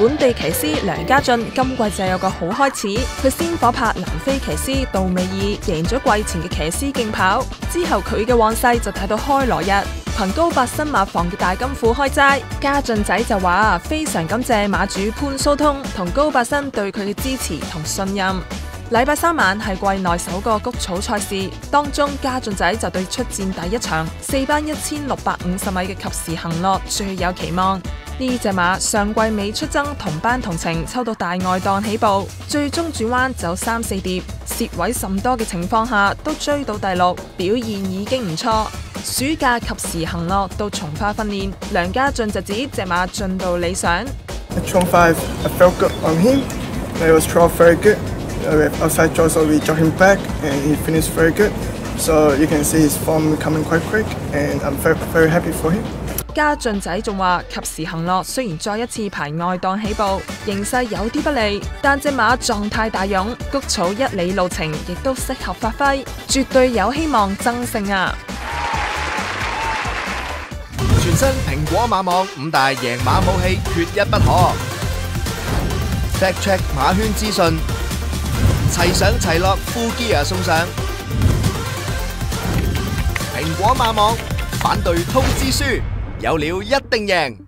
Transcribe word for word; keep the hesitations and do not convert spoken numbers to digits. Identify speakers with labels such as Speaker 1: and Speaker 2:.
Speaker 1: 本地騎師梁家俊今季就有個好開始，佢先火拍南非騎師杜美爾，贏咗季前嘅騎師競跑，之後佢嘅旺勢就睇到開羅日。憑高伯新馬房嘅大金庫開齋，家俊仔就話非常感謝馬主潘蘇通同高伯新對佢嘅支持同信任。禮拜三晚係季內首個谷草賽事，當中家俊仔就對出戰第一場四班一千六百五十米嘅及時行樂最有期望。呢隻馬上季尾出征同班同程抽到大外檔起步，最終轉彎走三四碟，蝕位甚多嘅情況下都追到第六，表現已經唔錯。暑假及時行樂到從化訓練，梁家俊就指隻馬進度理想。
Speaker 2: Trong five, I felt good on him. It was twelve very good. With outside draw, so we jog him back, and he finished very good. So you can see his form coming quite quick, and I'm very very happy for him.
Speaker 1: 家俊仔仲話：及時行樂雖然再一次排外檔起步，形勢有啲不利，但隻馬狀態大勇，谷草一里路程亦都適合發揮，絕對有希望爭勝啊！
Speaker 3: 全新蘋果馬網五大贏馬武器，缺一不可。Fact check 馬圈資訊，齊上齊落 ，Full Gear 送上。蘋果馬網反對通知書，有料一定贏。